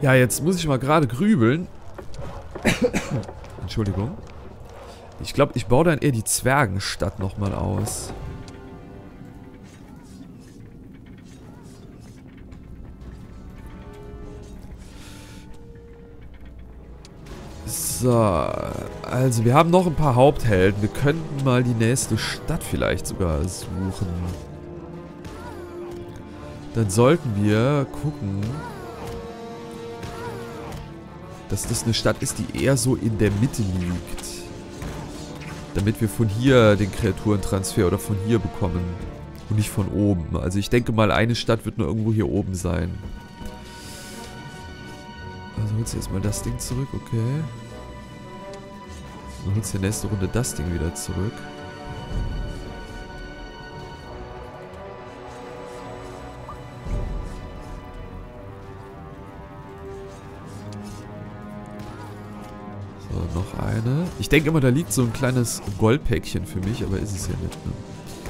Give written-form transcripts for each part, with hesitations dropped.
Ja, jetzt muss ich mal gerade grübeln. Entschuldigung. Ich glaube, ich baue dann eher die Zwergenstadt nochmal aus. So, also wir haben noch ein paar Haupthelden. Wir könnten mal die nächste Stadt vielleicht sogar suchen. Dann sollten wir gucken, dass das eine Stadt ist, die eher so in der Mitte liegt. Damit wir von hier den Kreaturentransfer oder von hier bekommen. Und nicht von oben. Also ich denke mal, eine Stadt wird nur irgendwo hier oben sein. Also holst du erstmal das Ding zurück, okay. Dann holst du in der nächsten Runde das Ding wieder zurück. So, noch eine. Ich denke immer, da liegt so ein kleines Goldpäckchen für mich, aber ist es ja nicht, ne?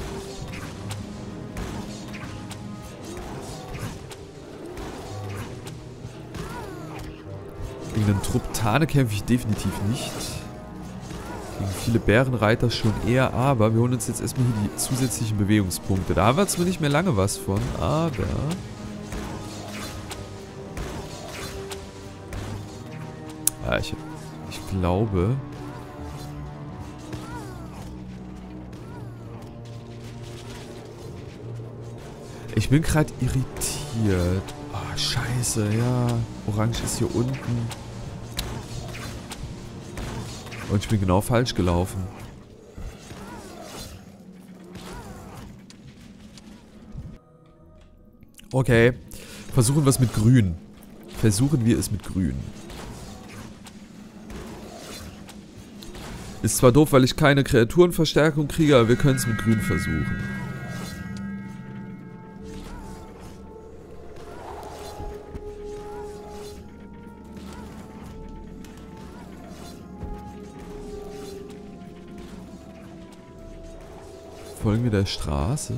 Gegen einen Trupp Tane kämpfe ich definitiv nicht. Gegen viele Bärenreiter schon eher, aber wir holen uns jetzt erstmal hier die zusätzlichen Bewegungspunkte. Da haben wir zwar nicht mehr lange was von, aber... Ja, ich glaube... Ich bin gerade irritiert. Oh, scheiße, ja. Orange ist hier unten. Und ich bin genau falsch gelaufen. Okay. Versuchen wir es mit Grün. Versuchen wir es mit Grün. Ist zwar doof, weil ich keine Kreaturenverstärkung kriege, aber wir können es mit Grün versuchen. Folgen wir der Straße?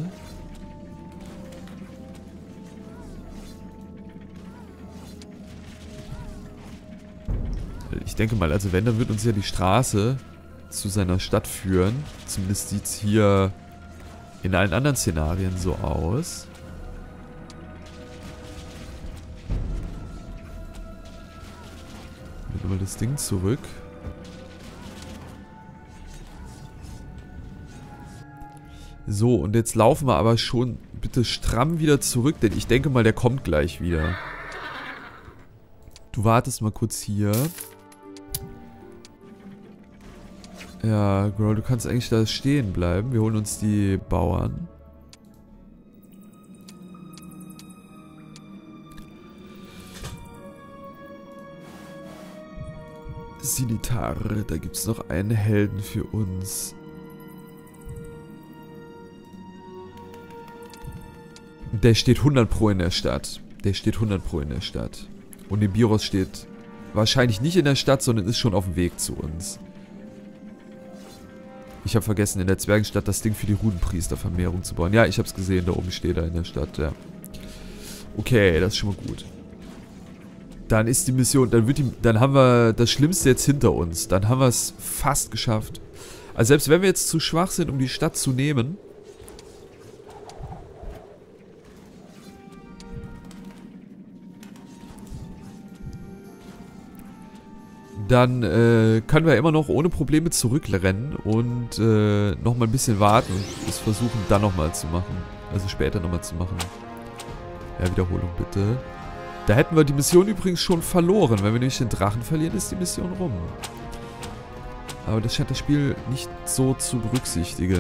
Ich denke mal, also wenn, dann wird uns ja die Straße zu seiner Stadt führen. Zumindest sieht es hier in allen anderen Szenarien so aus. Nehmen wir mal das Ding zurück. So, und jetzt laufen wir aber schon bitte stramm wieder zurück, denn ich denke mal, der kommt gleich wieder. Du wartest mal kurz hier. Ja, Growl, du kannst eigentlich da stehen bleiben. Wir holen uns die Bauern. Sinitar, da gibt es noch einen Helden für uns. Der steht 100 Pro in der Stadt. Der steht 100 Pro in der Stadt. Und Nibiros steht wahrscheinlich nicht in der Stadt, sondern ist schon auf dem Weg zu uns. Ich habe vergessen, in der Zwergenstadt das Ding für die Runenpriestervermehrung zu bauen. Ja, ich habe es gesehen, da oben steht er in der Stadt, ja. Okay, das ist schon mal gut. Dann ist die Mission, dann haben wir das Schlimmste jetzt hinter uns. Dann haben wir es fast geschafft. Also selbst wenn wir jetzt zu schwach sind, um die Stadt zu nehmen, dann können wir immer noch ohne Probleme zurückrennen und nochmal ein bisschen warten und es versuchen dann nochmal zu machen. Also später nochmal zu machen. Ja, Wiederholung bitte. Da hätten wir die Mission übrigens schon verloren. Wenn wir nämlich den Drachen verlieren, ist die Mission rum. Aber das scheint das Spiel nicht so zu berücksichtigen.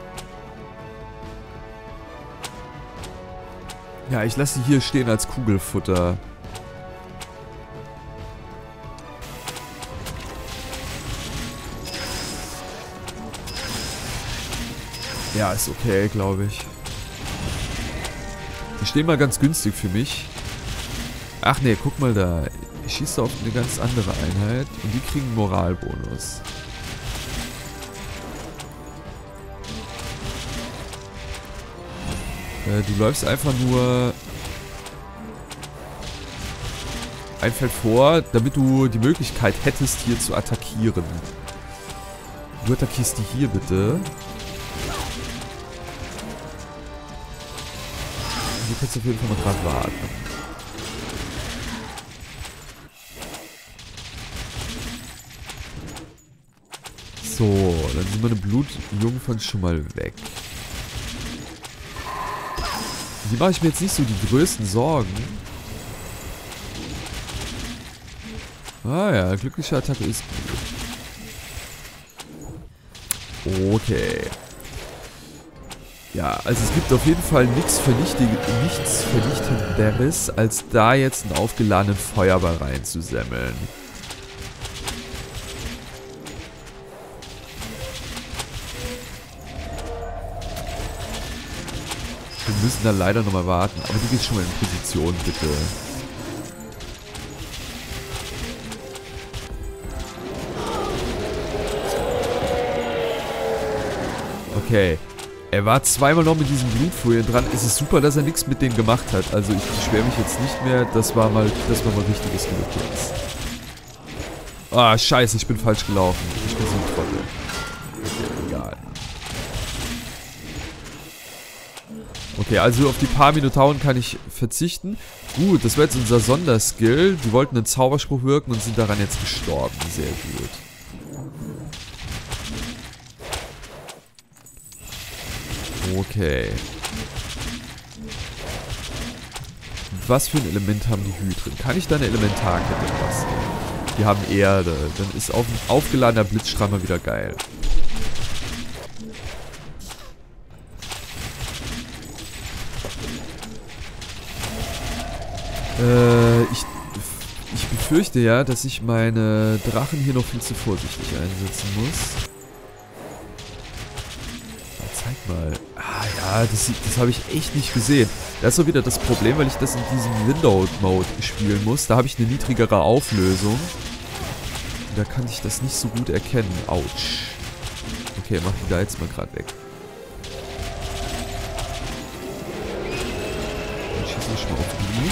Ja, ich lasse sie hier stehen als Kugelfutter. Ja, ist okay, glaube ich. Die stehen mal ganz günstig für mich. Ach nee, guck mal da. Ich schieße auf eine ganz andere Einheit und die kriegen einen Moralbonus. Du läufst einfach nur... ein Feld vor, damit du die Möglichkeit hättest, hier zu attackieren. Du attackierst die hier bitte. Du kannst auf jeden Fall mal dran warten. So, dann sind meine Blutjungfern schon mal weg. Die mache ich mir jetzt nicht so die größten Sorgen. Ah ja, glückliche Attacke ist gut. Okay. Ja, also es gibt auf jeden Fall nichts Vernichtenderes, als da jetzt einen aufgeladenen Feuerball reinzusemmeln. Wir müssen da leider nochmal warten, aber du gehst schon mal in Position, bitte. Okay. Er war zweimal noch mit diesen Blutfolien dran. Es ist super, dass er nichts mit denen gemacht hat. Also ich beschwere mich jetzt nicht mehr. Das war mal richtiges Glück jetzt. Ah, scheiße, ich bin falsch gelaufen. Ich bin so ein Trottel. Okay, egal. Okay, also auf die paar Minotauren kann ich verzichten. Gut, das war jetzt unser Sonderskill. Die wollten einen Zauberspruch wirken und sind daran jetzt gestorben. Sehr gut. Okay. Was für ein Element haben die Hydren? Kann ich da eine Elementarkette basteln? Die haben Erde. Dann ist auf ein aufgeladener Blitzstrahl mal wieder geil. Ich befürchte ja, dass ich meine Drachen hier noch viel zu vorsichtig einsetzen muss. Zeig mal. Ah ja, das habe ich echt nicht gesehen. Das ist so wieder das Problem, weil ich das in diesem Window-Mode spielen muss. Da habe ich eine niedrigere Auflösung. Und da kann ich das nicht so gut erkennen. Autsch. Okay, mach die da jetzt mal gerade weg. Dann schieße ich schon mal auf die.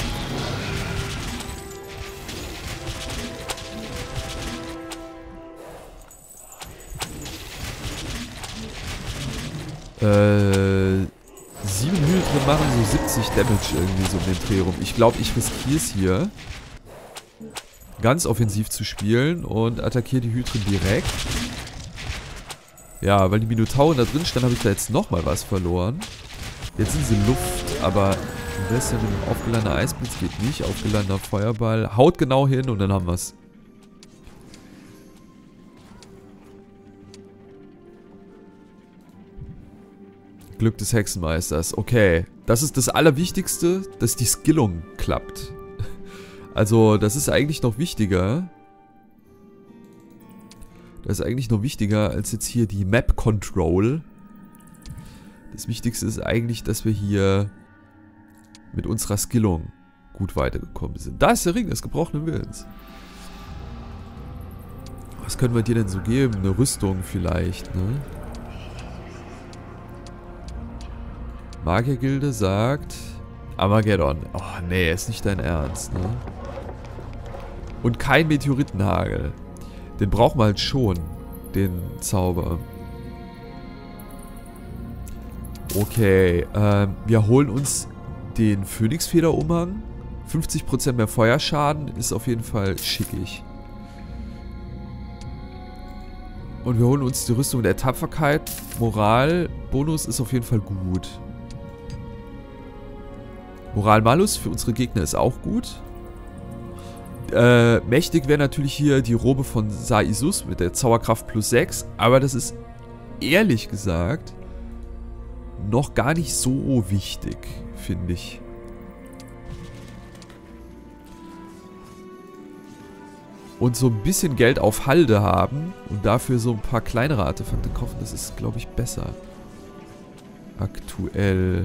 Sieben Hydren machen so 70 Damage irgendwie so um den Dreh rum. Ich glaube, ich riskiere es hier, ganz offensiv zu spielen und attackiere die Hydren direkt. Ja, weil die Minotauren da drin standen, habe ich da jetzt nochmal was verloren. Jetzt sind sie Luft, aber das ja mit einem aufgeladener Eisblitz geht nicht. Aufgeladener Feuerball. Haut genau hin und dann haben wir es. Glück des Hexenmeisters. Okay. Das ist das Allerwichtigste, dass die Skillung klappt. Also, das ist eigentlich noch wichtiger. Das ist eigentlich noch wichtiger als jetzt hier die Map Control. Das Wichtigste ist eigentlich, dass wir hier mit unserer Skillung gut weitergekommen sind. Da ist der Ring des gebrochenen Willens. Was können wir dir denn so geben? Eine Rüstung vielleicht, ne? Magiergilde sagt Armageddon. Oh, nee, ist nicht dein Ernst, ne? Und kein Meteoritenhagel. Den brauchen wir halt schon, den Zauber. Okay, wir holen uns den Phönixfederumhang. 50% mehr Feuerschaden ist auf jeden Fall schickig. Und wir holen uns die Rüstung der Tapferkeit. Moral-Bonus ist auf jeden Fall gut. Moral-Malus für unsere Gegner ist auch gut. Mächtig wäre natürlich hier die Robe von Saizus mit der Zauberkraft plus 6. Aber das ist, ehrlich gesagt, noch gar nicht so wichtig, finde ich. Und so ein bisschen Geld auf Halde haben und dafür so ein paar kleinere Artefakte kaufen, das ist, glaube ich, besser. Aktuell.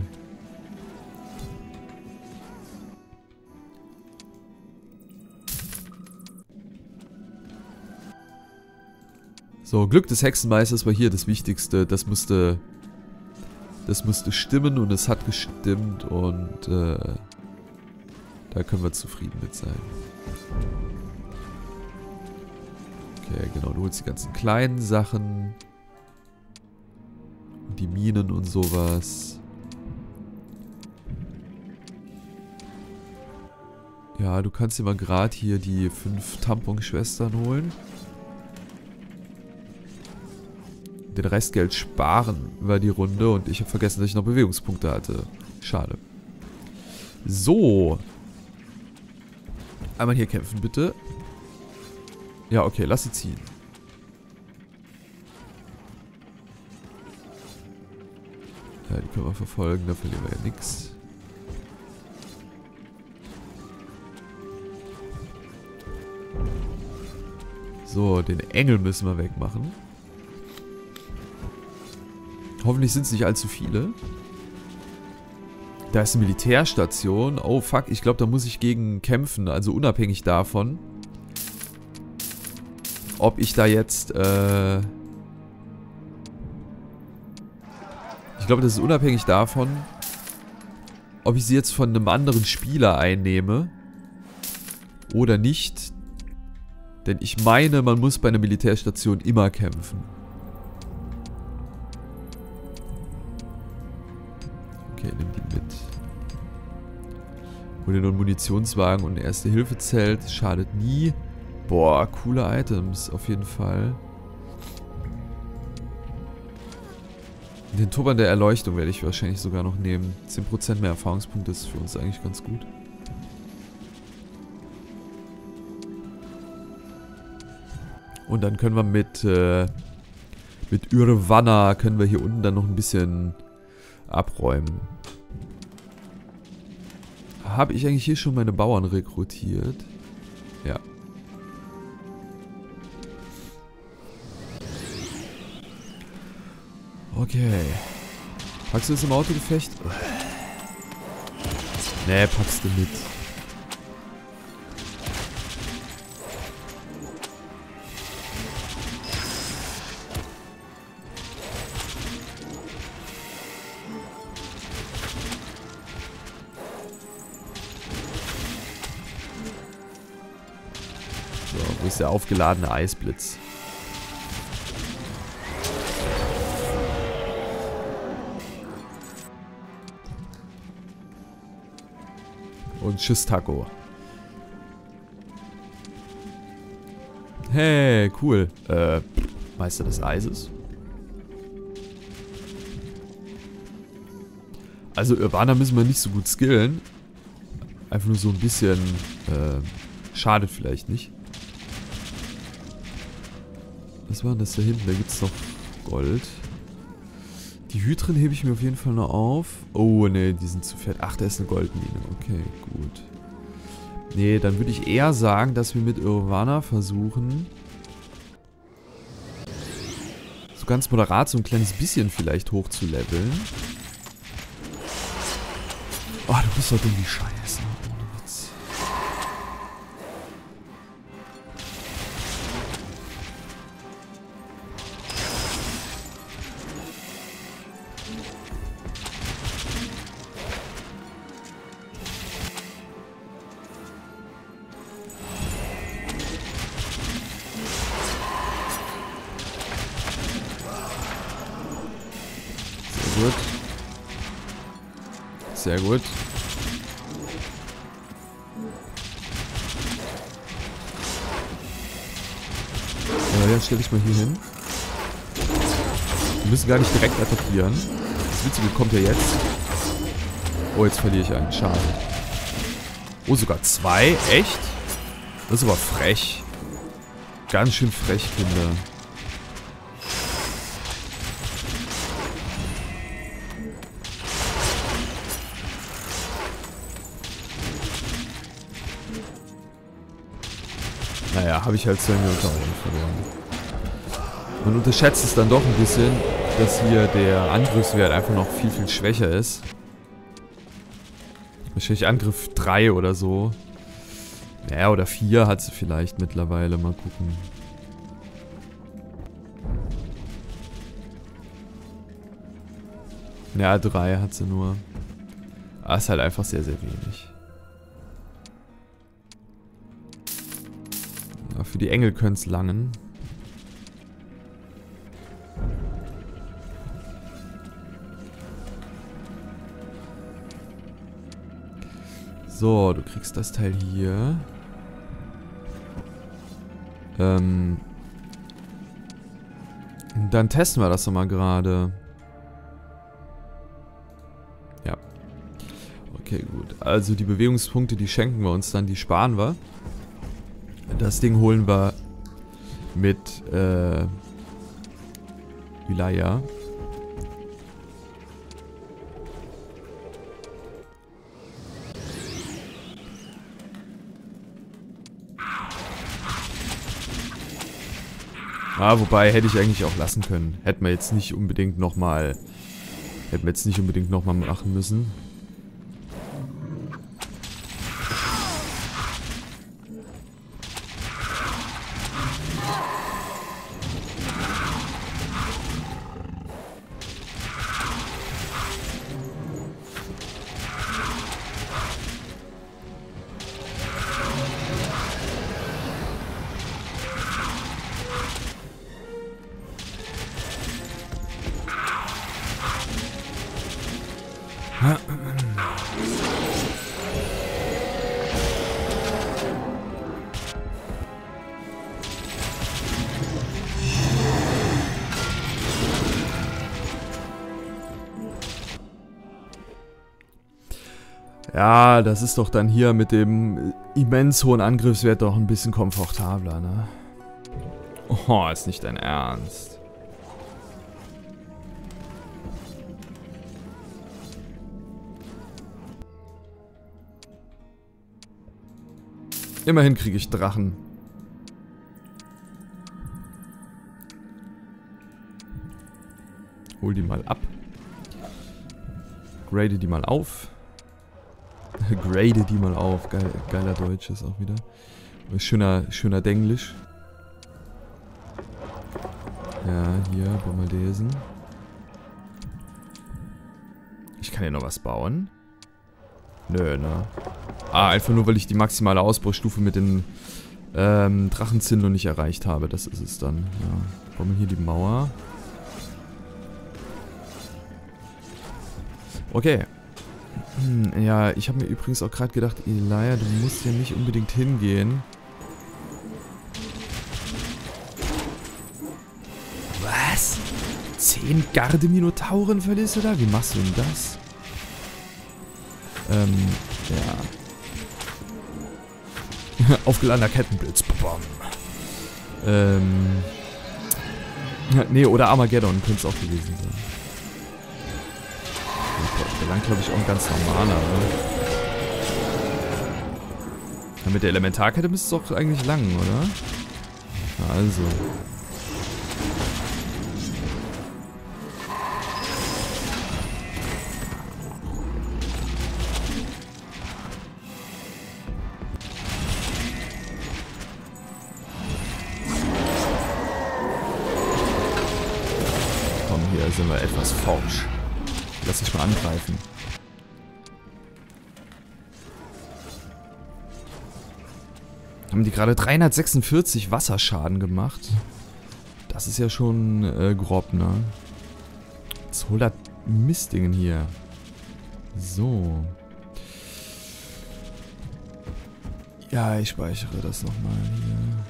So, Glück des Hexenmeisters war hier das Wichtigste. Das musste stimmen und es hat gestimmt und da Da können wir zufrieden mit sein. Okay, genau, du holst die ganzen kleinen Sachen. Und die Minen und sowas. Ja, du kannst dir mal gerade hier die 5 Tamponschwestern holen. Den Restgeld sparen wir die Runde und ich habe vergessen, dass ich noch Bewegungspunkte hatte. Schade. So. Einmal hier kämpfen, bitte. Ja, okay, lass sie ziehen. Ja, die können wir verfolgen, da verlieren wir ja nichts. So, den Engel müssen wir wegmachen. Hoffentlich sind es nicht allzu viele. Da ist eine Militärstation. Oh fuck, ich glaube, da muss ich gegen kämpfen. Also unabhängig davon, ob ich da jetzt... Ich glaube, das ist unabhängig davon, ob ich sie jetzt von einem anderen Spieler einnehme oder nicht. Denn ich meine, man muss bei einer Militärstation immer kämpfen. Okay, nimm die mit. Hol dir nur einen Munitionswagen und ein Erste-Hilfe-Zelt. Schadet nie. Boah, coole Items auf jeden Fall. Den Turban der Erleuchtung werde ich wahrscheinlich sogar noch nehmen. 10% mehr Erfahrungspunkte ist für uns eigentlich ganz gut. Und dann können wir mit Urvanna können wir hier unten dann noch ein bisschen abräumen. Habe ich eigentlich hier schon meine Bauern rekrutiert? Ja. Okay. Packst du das im Autogefecht? Nee, packst du mit. So, wo ist der aufgeladene Eisblitz? Und tschüss, Taco. Hey, cool. Meister des Eises. Also Urvanna müssen wir nicht so gut skillen. Einfach nur so ein bisschen schadet vielleicht nicht. Was war denn das da hinten? Da gibt es noch Gold. Die Hydren hebe ich mir auf jeden Fall noch auf. Oh, ne, die sind zu fett. Ach, da ist eine Goldmine. Okay, gut. Nee, dann würde ich eher sagen, dass wir mit Urvanna versuchen, so ganz moderat so ein kleines bisschen vielleicht hoch zu leveln. Oh, du bist doch dumm wie Scheiße. Ohne Witz. Sehr gut. Sehr gut. Ja, jetzt stelle ich mal hier hin. Wir müssen gar nicht direkt attackieren. Das Witzige kommt ja jetzt. Oh, jetzt verliere ich einen. Schade. Oh, sogar 2? Echt? Das ist aber frech. Ganz schön frech, Kinder. Naja, habe ich halt 2 Minuten verloren. Man unterschätzt es dann doch ein bisschen, dass hier der Angriffswert einfach noch viel, viel schwächer ist. Wahrscheinlich Angriff 3 oder so. Naja, oder 4 hat sie vielleicht mittlerweile. Mal gucken. Ja, 3 hat sie nur. Aber ist halt einfach sehr, sehr wenig. Aber für die Engel könnte es langen. So, du kriegst das Teil hier. Dann testen wir das doch mal gerade. Ja. Okay, gut. Also die Bewegungspunkte, die schenken wir uns dann, die sparen wir. Das Ding holen wir mit Wilaya. Ah, wobei hätte ich eigentlich auch lassen können. Hätten wir jetzt nicht unbedingt nochmal machen müssen. Ja, das ist doch dann hier mit dem immens hohen Angriffswert doch ein bisschen komfortabler, ne? Oh, ist nicht dein Ernst. Immerhin kriege ich Drachen. Hol die mal ab. Grade die mal auf. Grade die mal auf. Geiler Deutsch ist auch wieder. Schöner Denglisch. Ja, hier, Bomardesen. Ich kann hier noch was bauen. Nö, ne? Ah, einfach nur, weil ich die maximale Ausbaustufe mit den Drachenzinn noch nicht erreicht habe. Das ist es dann. Ja. Bauen wir hier die Mauer. Okay. Ja, ich habe mir übrigens auch gerade gedacht, Elia, du musst hier nicht unbedingt hingehen. Was? 10 Gardeminotauren verlierst du da? Wie machst du denn das? Ja. Aufgeladener Kettenblitz. Nee, oder Armageddon könnte es auch gewesen sein. Der lang, glaube ich, auch ein ganz normaler, oder? Ja, mit der Elementarkette müsste es doch eigentlich lang, oder? Na also. Komm, hier sind wir etwas forsch. Lass dich mal angreifen. Haben die gerade 346 Wasserschaden gemacht? Das ist ja schon grob, ne? Was holt das Mistdingen hier? So. Ja, ich speichere das nochmal hier.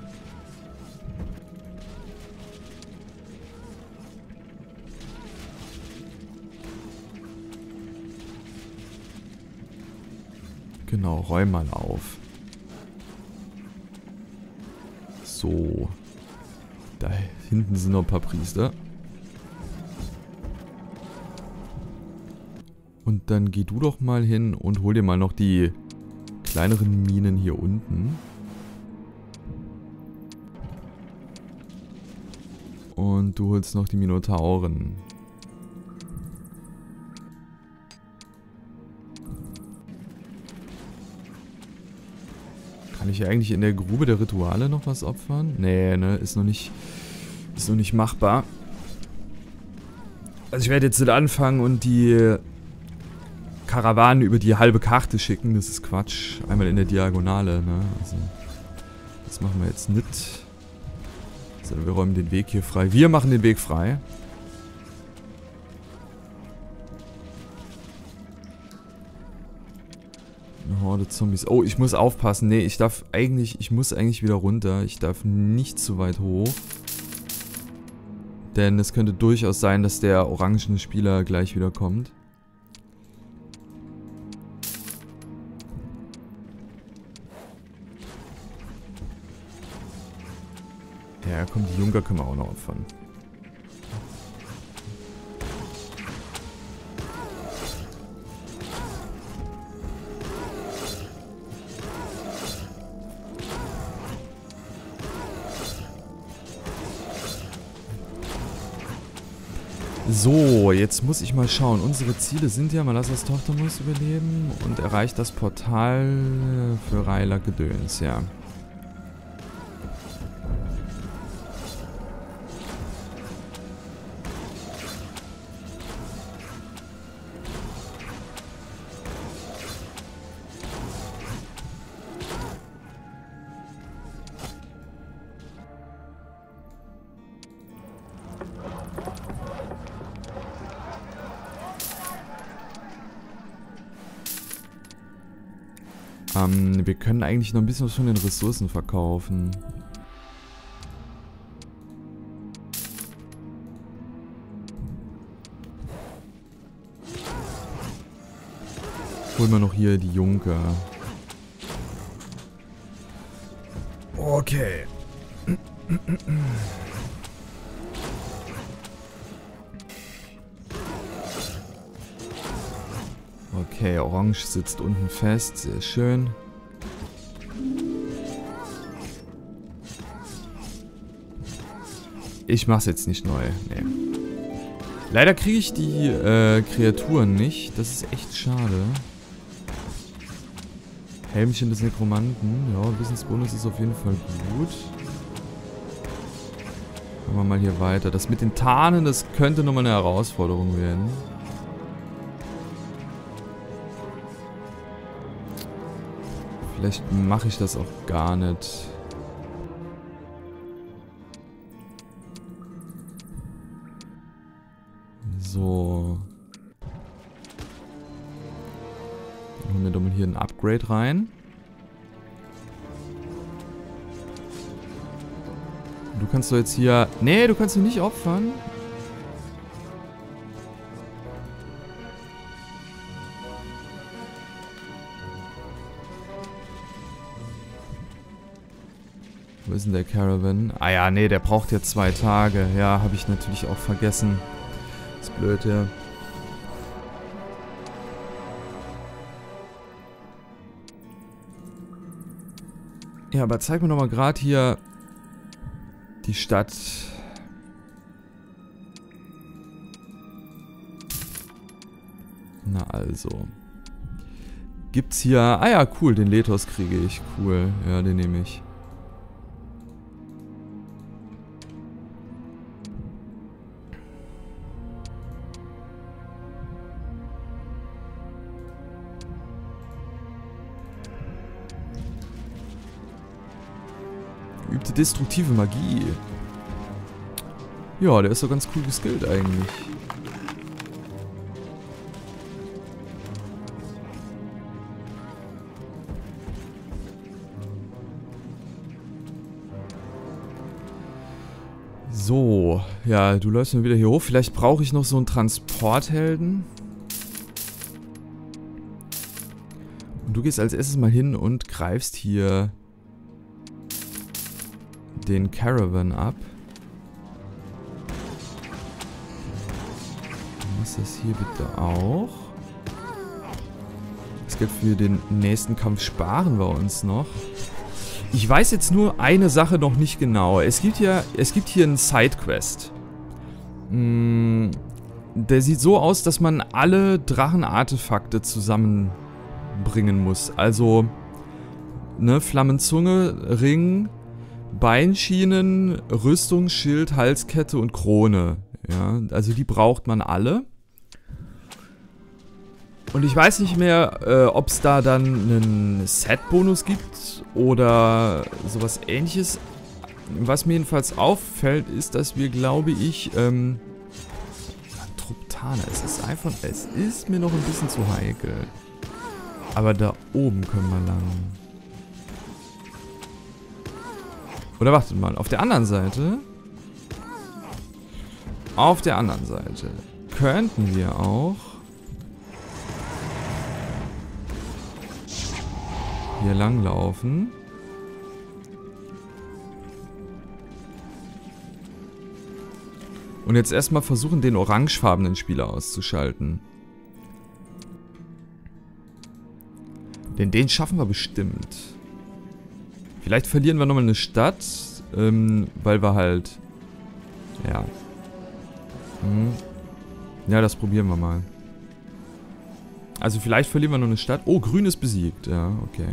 Genau, räum mal auf. So. Da hinten sind noch ein paar Priester. Und dann geh du doch mal hin und hol dir mal noch die kleineren Minen hier unten. Und du holst noch die Minotauren. Kann ich eigentlich in der Grube der Rituale noch was opfern? Nee, ne, ist noch nicht machbar. Also ich werde jetzt nicht anfangen und die Karawanen über die halbe Karte schicken. Das ist Quatsch. Einmal in der Diagonale, ne? Also Das machen wir jetzt nicht. Sondern wir räumen den Weg hier frei. Wir machen den Weg frei. Eine Horde Zombies. Oh, ich muss aufpassen. Nee, ich muss eigentlich wieder runter. Ich darf nicht zu weit hoch. Denn es könnte durchaus sein, dass der orangene Spieler gleich wieder kommt. Ja, komm, die Junker können wir auch noch opfern. So, jetzt muss ich mal schauen. Unsere Ziele sind ja, Malassas Tochter muss überleben und erreicht das Portal für Reiler Gedöns, ja. Wir können eigentlich noch ein bisschen was von den Ressourcen verkaufen. Holen wir noch hier die Junker. Okay. Okay, Orange sitzt unten fest. Sehr schön. Ich mach's jetzt nicht neu. Nee. Leider kriege ich die Kreaturen nicht. Das ist echt schade. Helmchen des Nekromanten. Ja, Wissensbonus ist auf jeden Fall gut. Machen wir mal hier weiter. Das mit den Tarnen, das könnte nochmal eine Herausforderung werden. Vielleicht mache ich das auch gar nicht. So. Dann holen wir doch mal hier ein Upgrade rein. Du kannst doch jetzt hier... Nee, du kannst ihn nicht opfern. Wo ist denn der Caravan? Ah ja, nee, der braucht ja 2 Tage. Ja, habe ich natürlich auch vergessen. Ist blöd, ja. Ja, aber zeig mir doch mal gerade hier die Stadt. Na also. Gibt's hier... Ah ja, cool, den Lethos kriege ich. Cool, ja, den nehme ich. Übte destruktive Magie. Ja, der ist doch ganz cool geskillt eigentlich. So, ja, du läufst mir wieder hier hoch. Vielleicht brauche ich noch so einen Transporthelden. Und du gehst als erstes mal hin und greifst hier den Caravan ab. Was das hier bitte auch? Das Geld für den nächsten Kampf sparen wir uns noch. Ich weiß jetzt nur eine Sache noch nicht genau. Es gibt hier einen Sidequest. Der sieht so aus, dass man alle Drachenartefakte zusammenbringen muss. Also, ne, Flammenzunge, Ring, Beinschienen, Rüstung, Schild, Halskette und Krone. Ja, also die braucht man alle. Und ich weiß nicht mehr, ob es da dann einen Set-Bonus gibt oder sowas Ähnliches. Was mir jedenfalls auffällt, ist, dass wir, glaube ich, Truptana, es ist mir noch ein bisschen zu heikel. Aber da oben können wir lang. Oder wartet mal, auf der anderen Seite? Auf der anderen Seite könnten wir auch hier lang laufen. Und jetzt erstmal versuchen, den orangefarbenen Spieler auszuschalten. Denn den schaffen wir bestimmt. Vielleicht verlieren wir nochmal eine Stadt, weil wir halt... Ja. Ja, das probieren wir mal. Also vielleicht verlieren wir noch eine Stadt. Oh, grün ist besiegt. Ja, okay.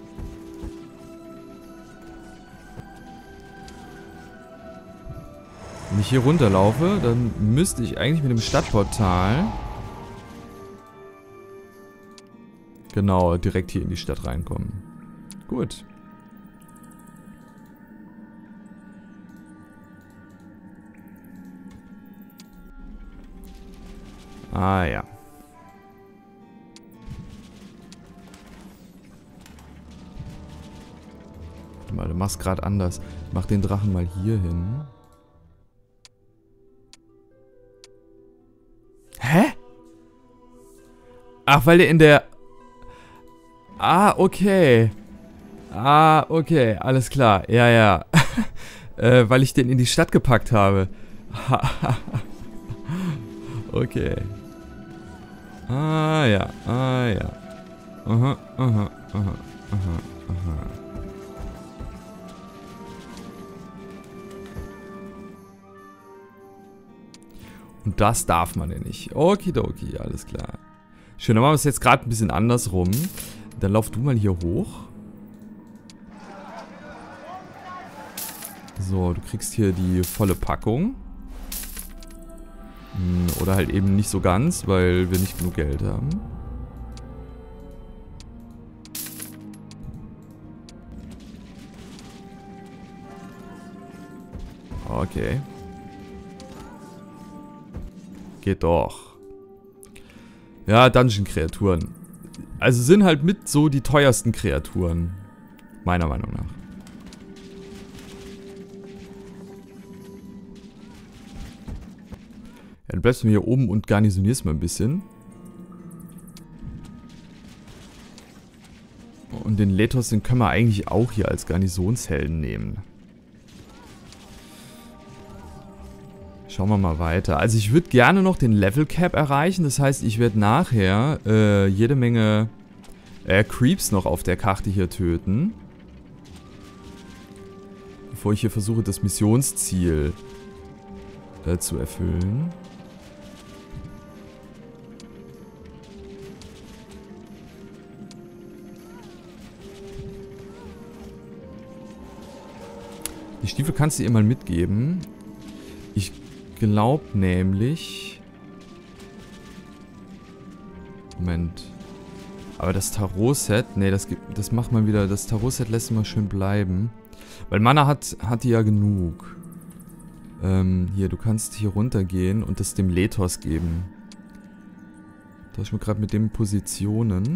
Wenn ich hier runterlaufe, dann müsste ich eigentlich mit dem Stadtportal... Genau, direkt hier in die Stadt reinkommen. Gut. Ah ja. Warte mal, du machst gerade anders. Ich mach den Drachen mal hier hin. Hä? Ach, weil der in der... Ah, okay. Ah, okay, alles klar. Ja, ja. Weil ich den in die Stadt gepackt habe. Okay. Ah, ja. Ah, ja. Aha, aha, aha, aha, aha. Und das darf man ja nicht. Okidoki, alles klar. Schön, dann machen wir es jetzt gerade ein bisschen andersrum. Dann lauf du mal hier hoch. So, du kriegst hier die volle Packung. Oder halt eben nicht so ganz, weil wir nicht genug Geld haben. Okay. Geht doch. Ja, Dungeon-Kreaturen. Also sind halt mit so die teuersten Kreaturen. Meiner Meinung nach. Ja, dann bleibst du mir hier oben und garnisonierst mal ein bisschen. Und den Lethos, den können wir eigentlich auch hier als Garnisonshelden nehmen. Schauen wir mal weiter. Also ich würde gerne noch den Level Cap erreichen. Das heißt, ich werde nachher jede Menge Creeps noch auf der Karte hier töten. Bevor ich hier versuche, das Missionsziel zu erfüllen. Die Stiefel kannst du ihr mal mitgeben. Ich glaube nämlich... Moment. Aber das Tarot-Set... Ne, das macht man wieder... Das Tarot-Set lässt mal schön bleiben. Weil Mana hat die ja genug. Hier, du kannst hier runtergehen und das dem Lethos geben. Tausch mir gerade mit dem Positionen.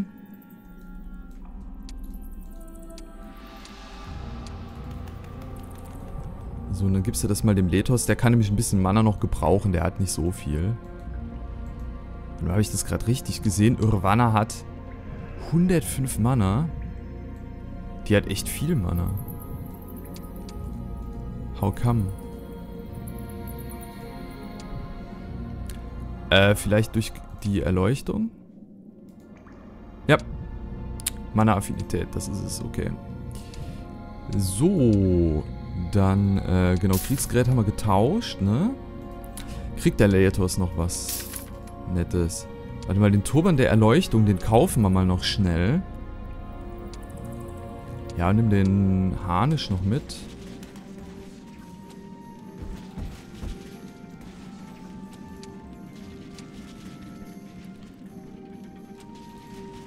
So, und dann gibst du das mal dem Lethos. Der kann nämlich ein bisschen Mana noch gebrauchen. Der hat nicht so viel. Oder habe ich das gerade richtig gesehen? Urvana hat 105 Mana. Die hat echt viel Mana. How come? Vielleicht durch die Erleuchtung? Ja. Mana-Affinität, das ist es, okay. So. Dann, genau, Kriegsgerät haben wir getauscht, ne? Kriegt der Lethos noch was Nettes? Warte mal, den Turban der Erleuchtung, den kaufen wir mal noch schnell. Ja, nimm den Harnisch noch mit.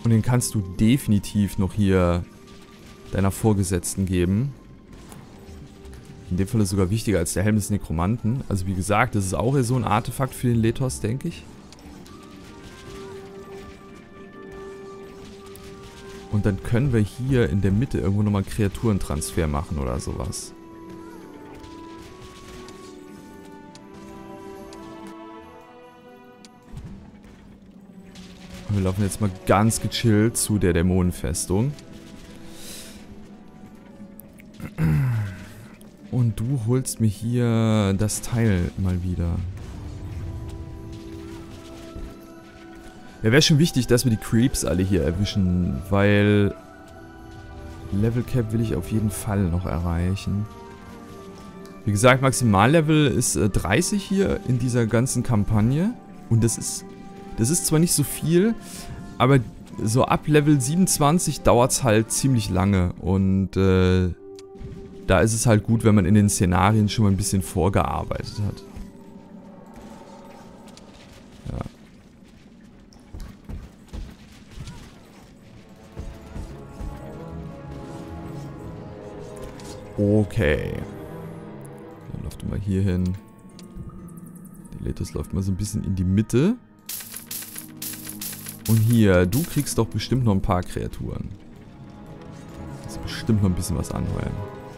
Und den kannst du definitiv noch hier deiner Vorgesetzten geben. In dem Fall ist es sogar wichtiger als der Helm des Nekromanten. Also wie gesagt, das ist auch so ein Artefakt für den Lethos, denke ich. Und dann können wir hier in der Mitte irgendwo nochmal einen Kreaturentransfer machen oder sowas. Und wir laufen jetzt mal ganz gechillt zu der Dämonenfestung. Und du holst mir hier das Teil mal wieder. Ja, wäre schon wichtig, dass wir die Creeps alle hier erwischen, weil Level Cap will ich auf jeden Fall noch erreichen. Wie gesagt, Maximallevel ist 30 hier in dieser ganzen Kampagne. Und das ist zwar nicht so viel, aber so ab Level 27 dauert es halt ziemlich lange. Und da ist es halt gut, wenn man in den Szenarien schon mal ein bisschen vorgearbeitet hat. Ja. Okay. Dann läuft mal hier hin. Der Lethos läuft mal so ein bisschen in die Mitte. Und hier, du kriegst doch bestimmt noch ein paar Kreaturen. Das ist bestimmt noch ein bisschen was anheuern.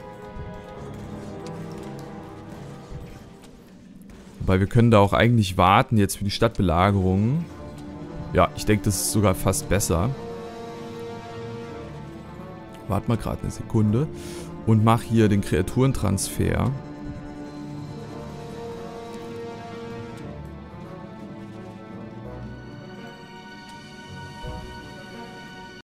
Wobei wir können da auch eigentlich warten jetzt für die Stadtbelagerung. Ja, ich denke, das ist sogar fast besser. Warte mal gerade eine Sekunde. Und mach hier den Kreaturentransfer.